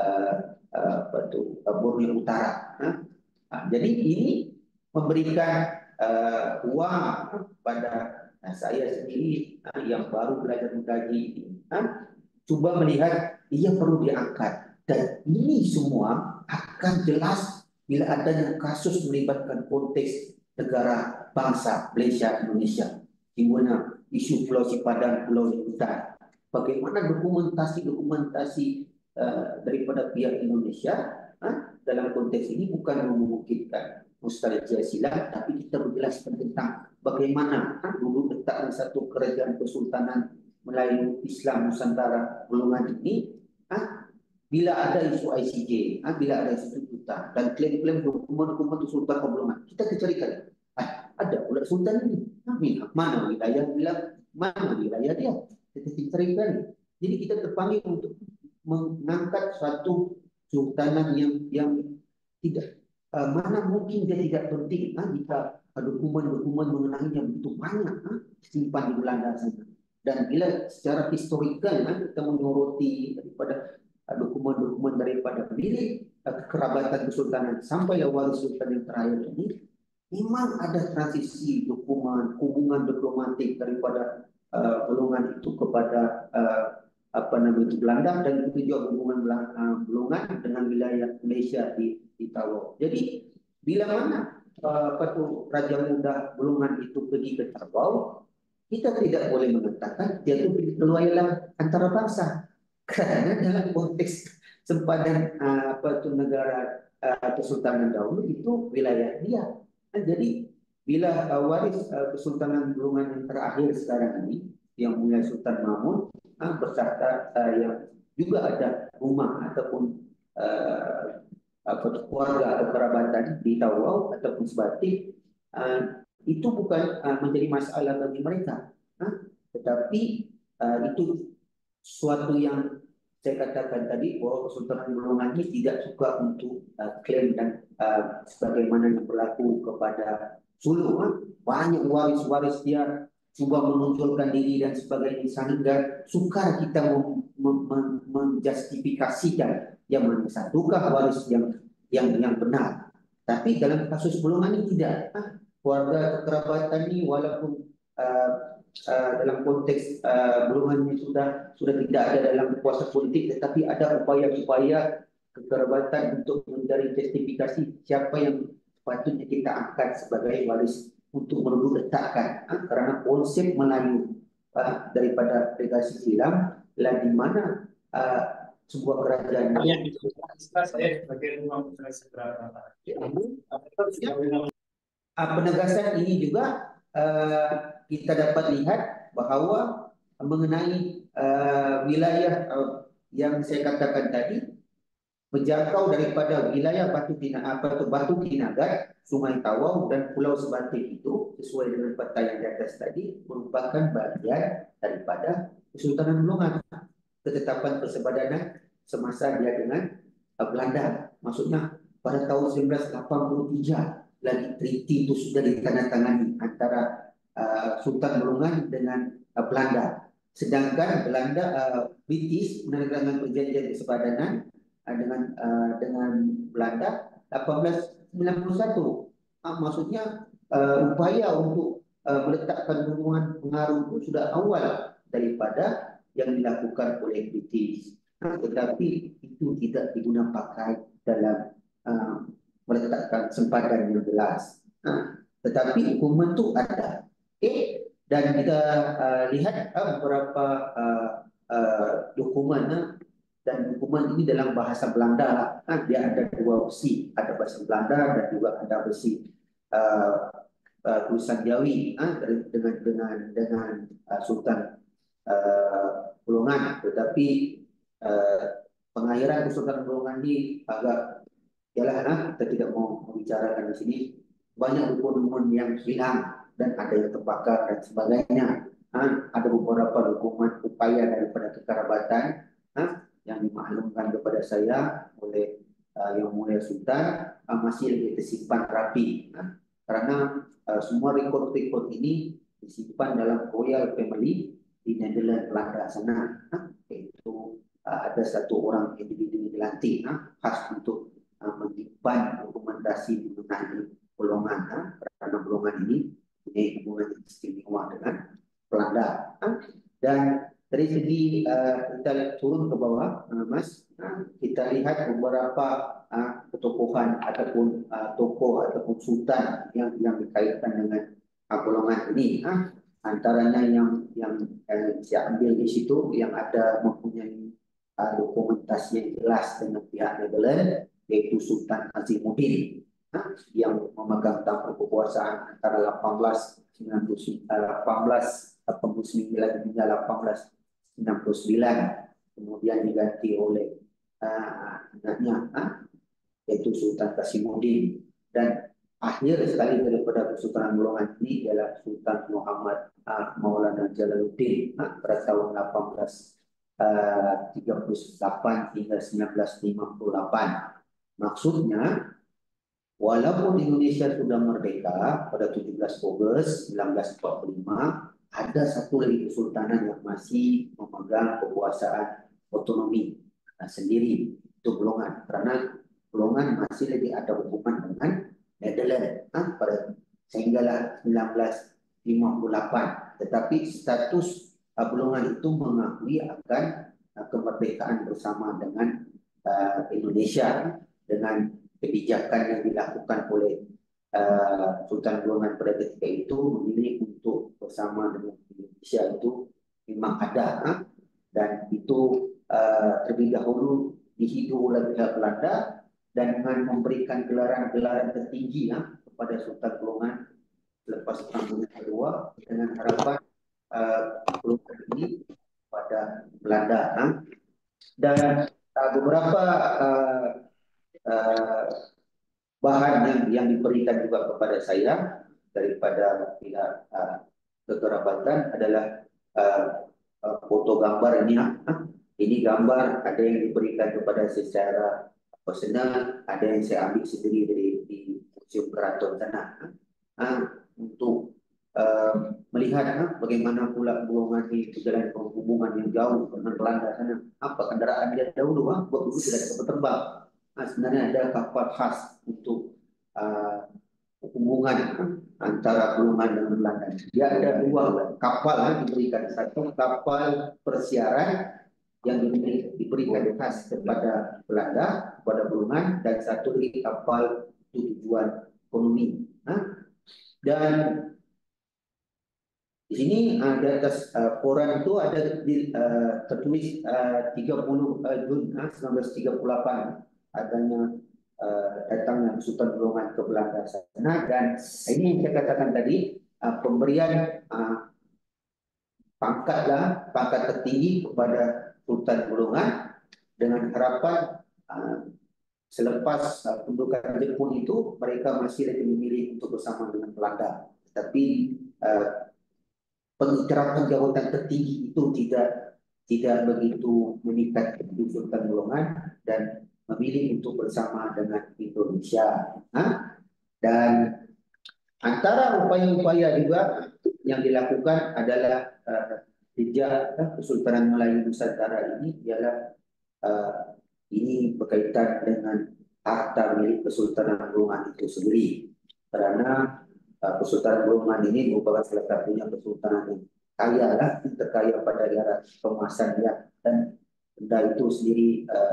Borneo Utara. Jadi ini memberikan uang pada saya sendiri yang baru belajar mengkaji ini, coba melihat ia perlu diangkat, dan ini semua akan jelas bila adanya kasus melibatkan konteks negara bangsa Malaysia Indonesia, di mana isu Pulau Sipadan, Pulau Kutai, bagaimana dokumentasi daripada pihak Indonesia dalam konteks ini bukan memungkinkan nostalgia silam, tapi kita menjelaskan tentang bagaimana dulu letakkan satu kerajaan kesultanan Melayu Islam Nusantara Bolongan ini, bila ada isu ICJ, bila ada isu tuntutan dan klaim-klaim dokumen-dokumen Sultan Bolongan, kita carikan ada pula Sultan ini, mana wilayah dia, kita carikan. Jadi kita terpanggil untuk mengangkat suatu sultanan yang tidak, mana mungkin dia tidak penting jika dokumen-dokumen mengenainya begitu banyak simpan di Belanda sana. Dan bila secara historikal kita menyoroti daripada dokumen-dokumen daripada milik kerabatan kesultanan sampai waris sultan yang terakhir ini, memang ada transisi dokumen hubungan diplomatik daripada Bolongan itu kepada Belanda, dan juga hubungan Bolongan dengan wilayah Malaysia di Tawau. Jadi bila mana Raja Muda Bolongan itu pergi ke Tawau, kita tidak boleh mengatakan dia itu keluarlah antara bangsa, karena dalam konteks sempadan negara Kesultanan dahulu itu wilayah dia. Jadi bila waris Kesultanan Bolongan yang terakhir sekarang ini, yang mulai Sultan Mahmud berserta yang juga ada rumah ataupun keluarga atau kerabatan di Tawau ataupun Sebatik, itu bukan menjadi masalah bagi mereka, tetapi itu suatu yang saya katakan tadi, bahwa Kesultanan Bolongan ini tidak suka untuk klaim dan sebagaimana yang berlaku kepada Sulu. Banyak waris-waris dia coba menunjukkan diri dan sebagainya, sehingga sukar kita menjustifikasikan yang mana satukah waris yang benar. Tapi dalam kasus Bolongan ini tidak. Keluarga kekerabatan ini walaupun dalam konteks Bolongan ini sudah tidak ada dalam kuasa politik, tetapi ada upaya-upaya kekerabatan untuk mencari justifikasi siapa yang patutnya kita angkat sebagai waris untuk menuduh letakkan, karena konsep Melayu daripada legasi silam lah di mana sebuah kerajaan penegasan ini juga kita dapat lihat bahawa mengenai wilayah yang saya katakan tadi, menjangkau daripada wilayah Batu Tinagat, Sungai Tawau dan Pulau Sebatik itu sesuai dengan peta yang di atas tadi merupakan bagian daripada Kesultanan Bolongan. Ketetapan persebadanan semasa dia dengan Belanda, maksudnya pada tahun 1983 lagi treaty itu sudah ditandatangani antara Sultan Bolongan dengan Belanda. Sedangkan British menandatangani perjanjian persebadanan dengan Belanda 1891. Maksudnya upaya untuk meletakkan hubungan pengaruh itu sudah awal daripada yang dilakukan oleh British. Tetapi itu tidak digunakan pakai dalam meletakkan sempadan yang jelas. Tetapi hukuman itu ada. Dan kita lihat beberapa dokumen, dan dokumen ini dalam bahasa Belanda. Dia ada dua versi, ada bahasa Belanda dan juga ada versi Tulisan Jawi dengan Sultan Golongan, tetapi pengairan Kesultanan Golongan ini agak kita tidak mau membicarakan di sini. Banyak dokumen yang hilang dan ada yang terbakar dan sebagainya. Ada beberapa dokumen upaya daripada kekerabatan yang dimaklumkan kepada saya oleh Yang Mulia Sultan masih lebih tersimpan rapi, karena semua rekod-rekod ini disimpan dalam Royal Family di Netherlands, Belanda sana. Yaitu ada satu orang individu yang dilantik khas untuk menyimpan dokumentasi mengenai Golongan, karena Golongan ini punya hubungan istimewa dengan Belanda. Dan dari segi kita turun ke bawah, Mas, kita lihat beberapa ketokohan ataupun tokoh ataupun sultan yang dikaitkan dengan Golongan ini. Antaranya yang saya ambil di situ yang ada mempunyai dokumentasi yang jelas dengan pihak Netherlands, yaitu Sultan Azimuddin yang memegang tampuk kekuasaan antara 1889 hingga 1899, kemudian diganti oleh anaknya yaitu Sultan Qasimuddin, dan akhir sekali daripada Kesultanan Golongan ini ialah Sultan Muhammad Maulana Jalaluddin pada tahun 1838 hingga 1958. Maksudnya, walaupun Indonesia sudah merdeka pada 17 Ogos 1945, ada satu lagi kesultanan yang masih memegang kekuasaan otonomi sendiri, itu Golongan, karena Golongan masih lagi ada hubungan dengan Netherlands sehinggalah 1958. Tetapi status Golongan itu mengakui akan kemerdekaan bersama dengan Indonesia dengan kebijakan yang dilakukan oleh Sultan Golongan pada ketika itu memilih untuk bersama dengan Indonesia itu memang ada, dan itu terlebih dahulu dihidu oleh pihak Belanda dan dengan memberikan gelaran-gelaran tertinggi kepada Sultan Golongan selepas Perang Dunia Kedua dengan harapan Golongan ini pada Belanda. Dan beberapa bahan yang diberikan juga kepada saya daripada pihak kekerabatan adalah foto gambar ini. Ini gambar ada yang diberikan kepada secara personal, ada yang saya ambil sendiri di Museum Keraton sana untuk melihat bagaimana pula Golongan ini berjalan hubungan yang jauh dengan Belanda sana. Apa kendaraan dia dahulu? Buat dulu tidak ada kapal terbang. Sebenarnya ada kapal khas untuk hubungan antara Golongan dengan Belanda. Dia ada dua kapal diberikan, satu kapal persiaran yang diberikan khas kepada Belanda, kepada Golongan, dan satu lagi kapal tujuan ekonomi. Dan di sini di atas koran itu ada tertulis 30 Jun 1938 adanya datangnya Sultan Golongan ke Belanda sana. Dan ini yang saya katakan tadi, pemberian pangkat tertinggi kepada Sultan Golongan dengan harapan selepas pendudukan Jepun itu mereka masih lagi memilih untuk bersama dengan Belanda. Tapi pengiktirafan jabatan tertinggi itu tidak begitu meningkat di Sultan Golongan dan memilih untuk bersama dengan Indonesia. Dan antara upaya-upaya juga yang dilakukan adalah jejak Kesultanan Melayu Nusantara ini ialah ini berkaitan dengan harta milik Kesultanan Golongan itu sendiri, karena Kesultanan Golongan ini merupakan salah satunya kesultanan yang kaya terkaya pada era kemasan dan benda itu sendiri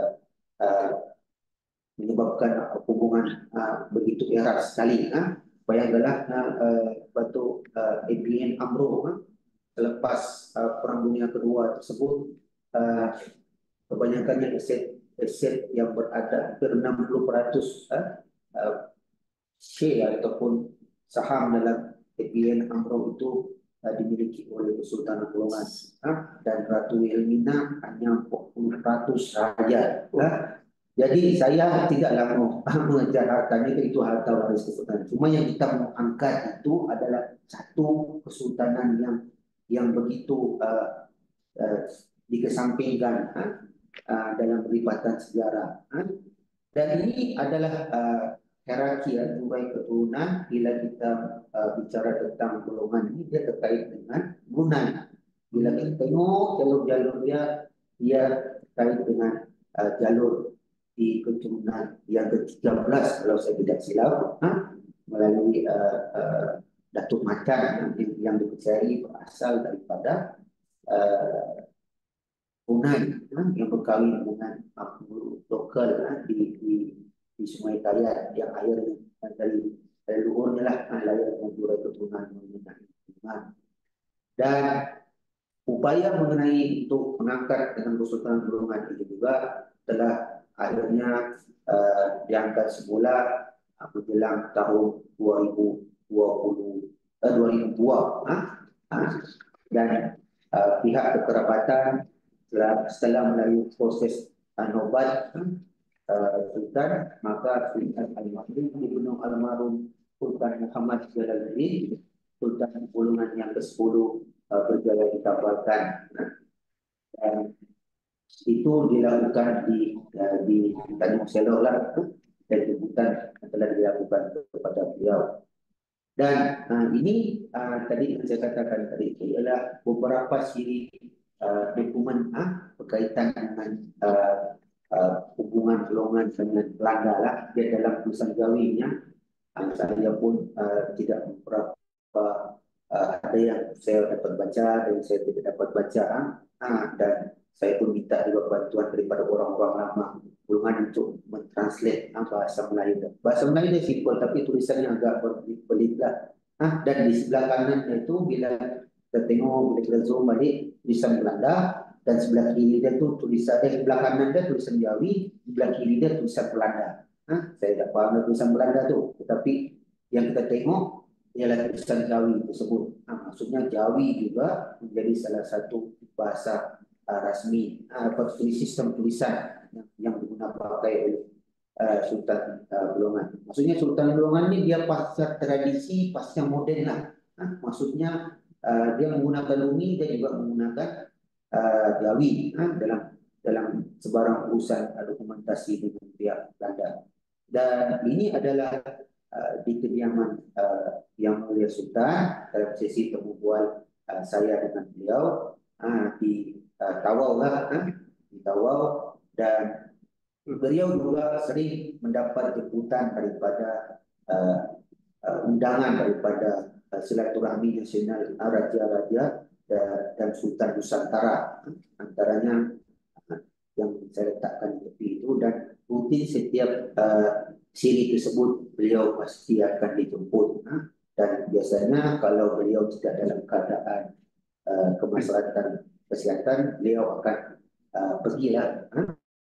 menyebabkan hubungan begitu erat sekali. Bayangkanlah batu APN Amro selepas Perang Dunia Kedua tersebut, kebanyakannya aset yang berada hampir 60% share ataupun saham dalam APN Amro itu dimiliki oleh Kesultanan Golongan, dan Ratu Wilmina hanya 40% saja. Jadi saya tidaklah mau mengejar hartanya, itu harta waris kesultanan. Cuma yang kita mau angkat itu adalah satu kesultanan yang begitu dikesampingkan dalam perlibatan sejarah. Dan ini adalah hierarki jumlah keturunan. Bila kita bicara tentang golongan ini, dia terkait dengan Brunei. Bila kita tengok jalur-jalur dia terkait dengan jalur di keturunan yang ke-13 kalau saya tidak silap, melalui Datuk Macan yang dipercayai berasal daripada Brunei, yang berkahwin dengan lokal di Sungai Kayat, yang air dari luhurnya lah lahir dengan keturunan mengenai. Dan upaya mengenai untuk mengangkat dengan Kesultanan Golongan ini juga telah akhirnya diangkat semula menjelang tahun 2002, dan pihak kekerabatan setelah melalui proses nobat Sultan, maka Sultan Almarhum Sultan Muhammad Jalaluddin, Sultan Golongan yang ke-10, berjaya dikabarkan. Dan itu dilakukan di Tanjung Selor lah, dan jemputan telah dilakukan kepada beliau. Dan ini tadi saya katakan tadi ialah beberapa siri dokumen berkaitan dengan hubungan golongan dengan Belanda lah. Dia dalam tulisan Jawinya, saya pun tidak berapa ada yang saya dapat baca dan saya tidak dapat baca, dan saya pun minta juga bantuan daripada orang-orang lama golongan untuk mentranslate bahasa Melayu. Bahasa Melayu dia simple, tapi tulisannya agak berbelit lah. Dan di sebelah kanan itu bila kita tengok, bila kita zoom balik, tulisan Belanda, dan sebelah kiri dia tu tulisan, sebelah kanan dia tulisan Jawi, sebelah kiri dia tulisan Belanda. Saya tak faham tulisan Belanda tu, tetapi yang kita tengok ialah tulisan Jawi tersebut. Maksudnya Jawi juga menjadi salah satu bahasa rasmi, sistem tulisan yang digunakan oleh Sultan Golongan. Maksudnya Sultan Golongan ni dia pasca tradisi, pasca moden lah. Maksudnya dia menggunakan Umi, dia juga menggunakan Jawi dalam sebarang urusan dokumentasi dengan pihak Belanda. Dan ini adalah di kediaman Yang Mulia Sultan dalam sesi temu bual saya dengan beliau di Tawau lah, di Tawau. Dan beliau juga sering mendapat jemputan daripada undangan daripada silaturahmi nasional raja-raja dan Sultan Nusantara, antaranya yang saya letakkan di tepi itu. Dan rutin setiap siri tersebut beliau pasti akan dijemput, dan biasanya kalau beliau tidak dalam keadaan kemaslahatan kesihatan, beliau akan pergilah.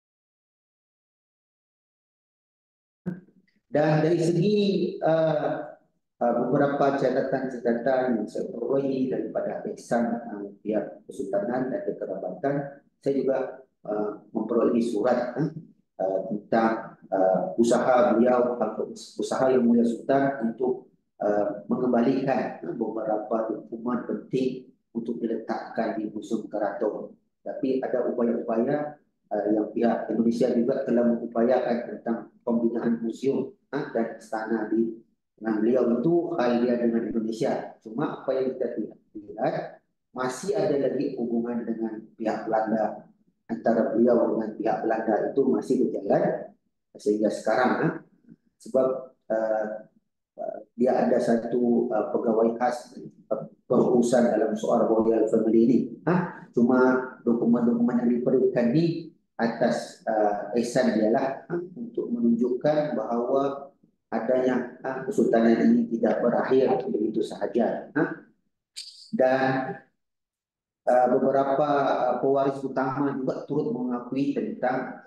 Dan dari segi beberapa catatan-catatan yang saya peroleh daripada ihsan pihak kesultanan dan kekerabatan, saya juga memperoleh surat tentang usaha beliau, usaha Yang Mulia Sultan untuk mengembalikan beberapa dokumen penting untuk diletakkan di Museum Keraton. Tapi ada upaya-upaya yang pihak Indonesia juga telah mengupayakan tentang pembinaan museum dan istana dengan beliau itu hal dia dengan Indonesia. Cuma apa yang kita lihat, masih ada lagi hubungan dengan pihak Belanda, antara beliau dengan pihak Belanda itu masih berjalan sehingga sekarang, sebab dia ada satu pegawai khas berurusan dalam soal royal family ini. Cuma dokumen-dokumen yang diberikan di atas ihsan dialah untuk menunjukkan bahawa adanya kesultanan ini tidak berakhir begitu sahaja. Dan beberapa pewaris utama juga turut mengakui tentang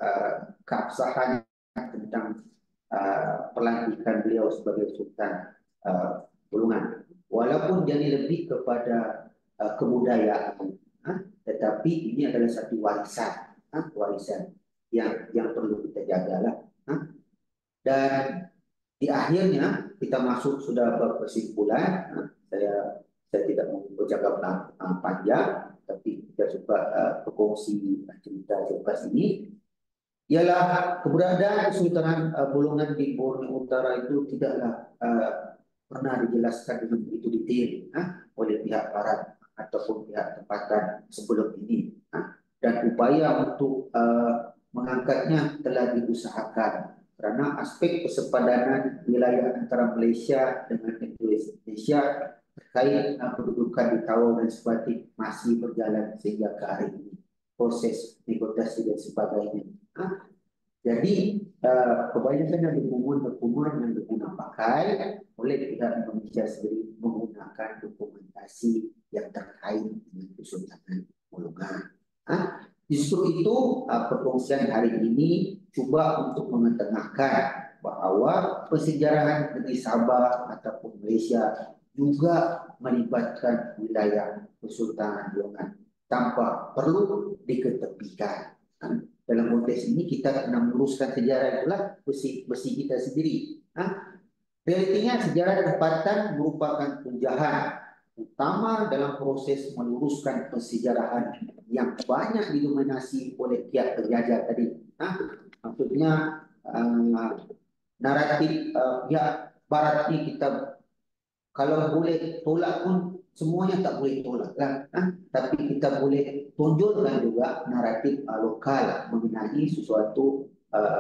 keabsahan tentang pelantikan beliau sebagai sultan golongan. Walaupun jadi lebih kepada kebudayaan, tetapi ini adalah satu warisan, warisan yang perlu kita jagalah. Dan di akhirnya kita masuk sudah ke kesimpulan. Saya tidak mau bercakap panjang, tapi kita coba berkongsi cerita selepas ini. Ialah keberadaan Kesultanan Bolongan di Borneo Utara itu tidaklah pernah dijelaskan dengan begitu detail oleh pihak barat ataupun pihak tempatan sebelum ini. Dan upaya untuk mengangkatnya telah diusahakan kerana aspek persepadanan wilayah antara Malaysia dengan Indonesia terkait kedudukan di Tawau dan Sebatik masih berjalan sehingga ke hari ini. Proses negosiasi dan sebagainya. Jadi kebanyakan dokumen yang digunakan pakai oleh pihak Indonesia sendiri menggunakan dokumentasi yang terkait dengan Kesultanan Bolongan. Justru itu perkongsian hari ini cuba untuk mengetengahkan bahawa persejarahan negeri Sabah ataupun Malaysia juga melibatkan wilayah Kesultanan Bolongan tanpa perlu diketepikan. Dalam konteks ini kita kena meluruskan sejarah itulah besi kita sendiri. Realitinya sejarah tempatan merupakan tunjangan utama dalam proses meluruskan persejarahan yang banyak didominasi oleh pihak penjajah tadi. Maksudnya naratif pihak barat ini kita kalau boleh tolak pun semuanya tak boleh tolak lah. Tapi kita boleh tonjolkan juga naratif lokal mengenai sesuatu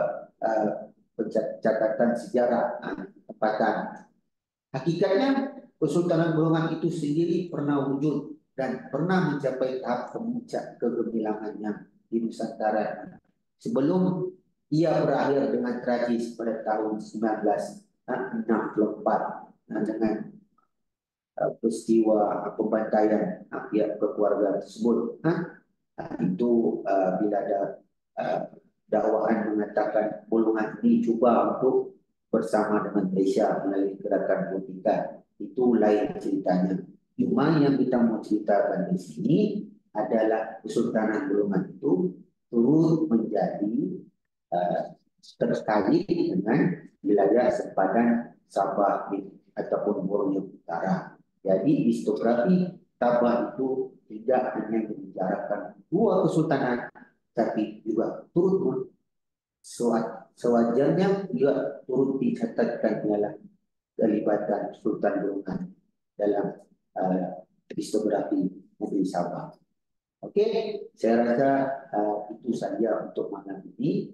catatan sejarah tempatan. Hakikatnya Kesultanan Bolongan itu sendiri pernah wujud dan pernah mencapai tahap kemuncak kegemilangannya di Nusantara sebelum ia berakhir dengan tragis pada tahun 1964 dengan peristiwa pembantaian pihak keluarga tersebut. Itu bila ada dakwaan mengatakan Bolongan ini cuba untuk bersama dengan Malaysia melalui gerakan politika, itu lain ceritanya. Cuma yang kita mau ceritakan di sini adalah Kesultanan Bolongan itu turut menjadi terkait dengan wilayah sempadan Sabah ataupun Borneo Utara. Jadi historiografi Sabah itu tidak hanya membicarakan dua kesultanan, tapi juga turut sewajarnya juga turut dicatatkan ialah kelibatan Sultan Bolongan dalam historiografi negeri Sabah. Okey, saya rasa itu saja untuk malam ini.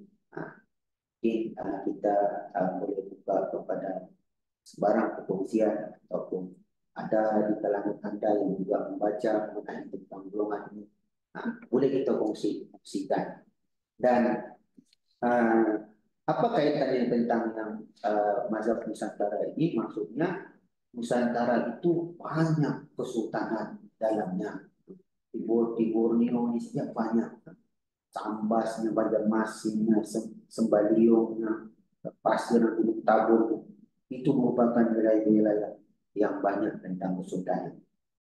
Kita boleh buka kepada sebarang perkongsian ataupun ada di kalangan anda yang juga membaca mengenai tentang golongan ini, boleh kita kongsikan. Dan apa kaitannya tentang yang mazhab Nusantara ini? Maksudnya Nusantara itu banyak kesultanan dalamnya. Di Borneo ini saja banyak. Sambasnya, Banjarmasinnya, Sembaliungnya, Pasir, Gunung Tabur, itu merupakan wilayah-wilayah yang banyak tentang kesultanan.